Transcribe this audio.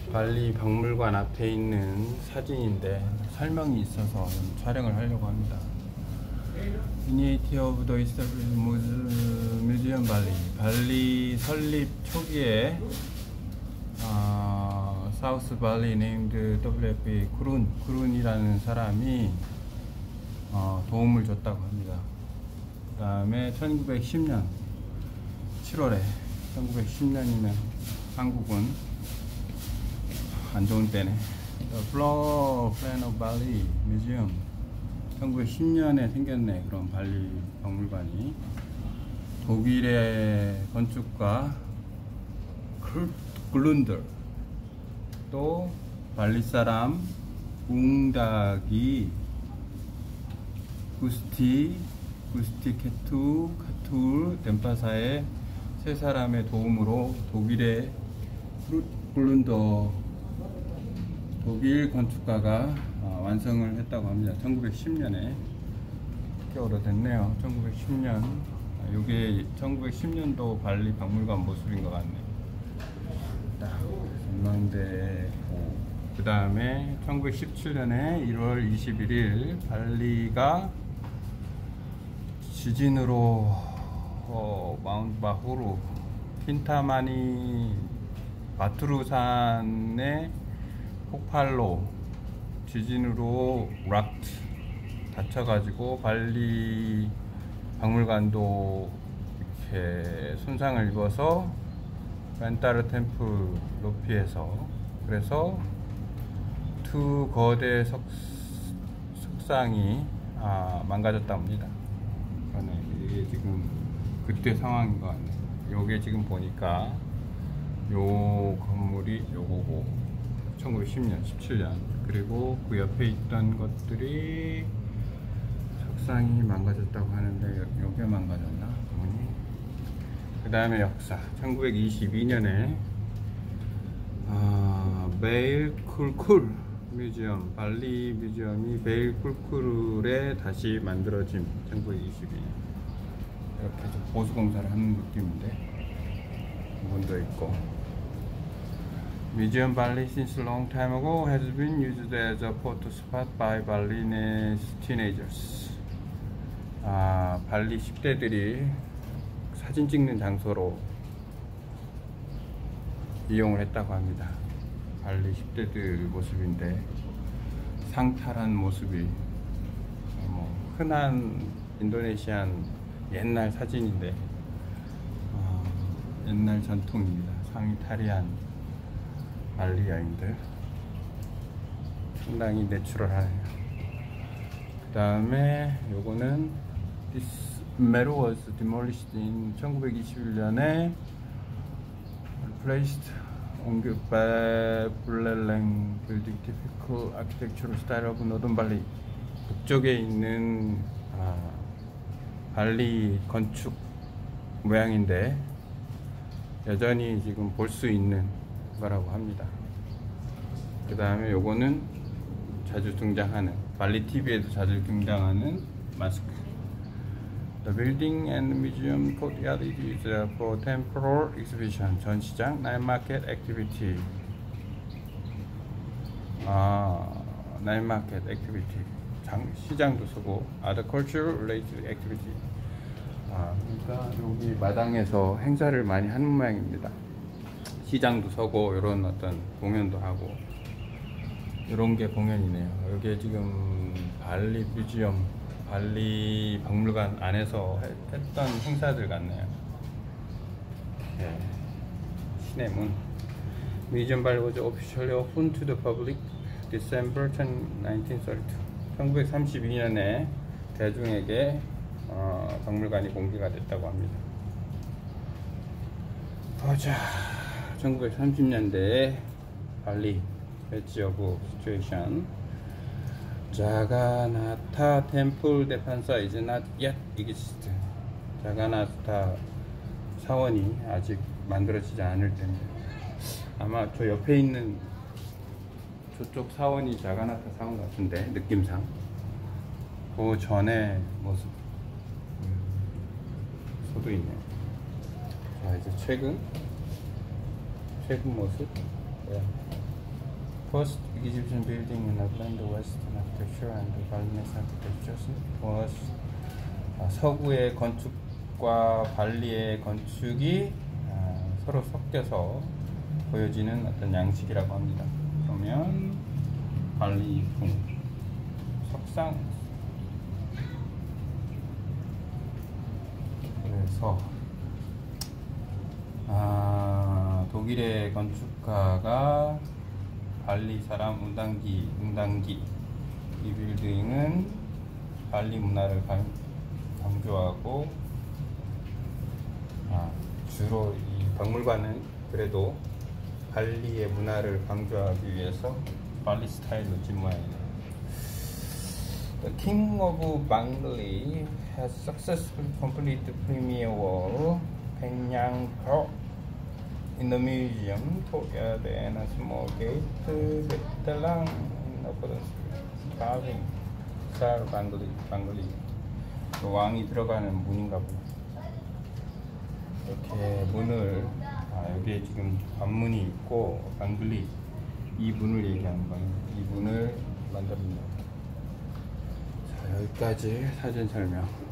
발리 박물관 앞에 있는 사진인데 설명이 있어서 촬영을 하려고 합니다. Initiative of the Established Museum Bali. 발리 설립 초기에 사우스 발리 네임드 WFP 구룬이라는 사람이 도움을 줬다고 합니다. 그 다음에 1910년 7월에 1910년이면 한국은 안 좋은 때네. The Floor Plan of Bali Museum 1910년에 생겼네. 그런 발리 박물관이. 독일의 건축가 글룬더, 또 발리 사람 웅다기, 구스티 카툴 덴파사의 세 사람의 도움으로 독일의 글룬더 독일 건축가가 완성을 했다고 합니다. 1910년에 꽤 오래됐네요. 1910년. 이게 1910년도 발리 박물관 모습인 것 같네요. 전망대. 그 다음에 1917년에 1월 21일 발리가 지진으로 마운트 바후루 킨타마니 바투루산의 폭발로 지진으로 락트 다쳐가지고 발리 박물관도 이렇게 손상을 입어서 멘타르 템플 높이에서, 그래서 두 거대 석상이 망가졌다고 합니다. 이게 지금 그때 상황인 것 같네요. 요게 지금 보니까 요 건물이 요거고 1910년 17년, 그리고 그 옆에 있던 것들이 석상이 망가졌다고 하는데 요게 망가졌나? 그 다음에 역사. 1922년에 베일 쿨쿨 뮤지엄, 발리 뮤지엄이 베일 쿨쿨에 다시 만들어진 1922년. 이렇게 좀 보수공사를 하는 느낌인데 부분도 있고. Museum Bali since long time ago has been used as a photo spot by Balinese teenagers. 발리 10대들이 사진 찍는 장소로 이용을 했다고 합니다. 발리 10대들 모습인데 상탈한 모습이 흔한 인도네시안 옛날 사진인데 옛날 전통입니다. 상의 탈의한 발리 여인들 상당히 내추럴하네요. 그 다음에 요거는 This meadow was demolished in 1921년에 replaced on the Buleleng building typical architectural style of Northern Bali. 북쪽에 있는 발리 건축 모양인데 여전히 지금 볼 수 있는 거라고 합니다. 그 다음에 요거는 자주 등장하는, 발리 TV에도 자주 등장하는 마스크. The building and museum courtyard is used for temporal exhibition, 전시장, night market activity. night market activity, 시장도 쓰고, other cultural related activity. 그러니까 여기 마당에서 행사를 많이 하는 모양입니다. 시장도 서고 이런 어떤 공연도 하고 이런 게 공연이네요. 여기 지금 발리 뮤지엄, 발리 박물관 안에서 했던 행사들 같네요. 신의 문. Museum Bali was officially opened to the public December 1932. 1932년에 대중에게 박물관이 공개가 됐다고 합니다. 보자. 1930년대에 발리 배지 오브 시츄에이션. 자가나타 템플 데판사 is not yet exist. 자가나타 사원이 아직 만들어지지 않을 때입니다. 아마 저 옆에 있는 저쪽 사원이 자가나타 사원 같은데, 느낌상. 그 전에 모습 소도 있네요. 자, 이제 최근 모습. First Egyptian building in Upland Western architecture and Balinese architecture was 서구의 건축과 발리의 건축이 서로 섞여서 보여지는 어떤 양식이라고 합니다. 그러면 발리풍 석상, 그래서 독일의 건축가가 발리 사람 운당기 이 빌딩은 발리 문화를 강조하고 주로 이 박물관은 그래도 발리의 문화를 강조하기 위해서 발리 스타일로 짓 모양이네요. The King of Bangli has successfully completed the premier wall Penyang Pro in the museum courtyard and a small gate with the lang in accordance with carving Sar Bangli. 왕이 들어가는 문인가 보네. 이렇게 문을 여기에 지금 관문이 있고 방글리 이 문을 얘기하는 거예요. 이 문을 만들었네요. 자, 여기까지 사진 설명.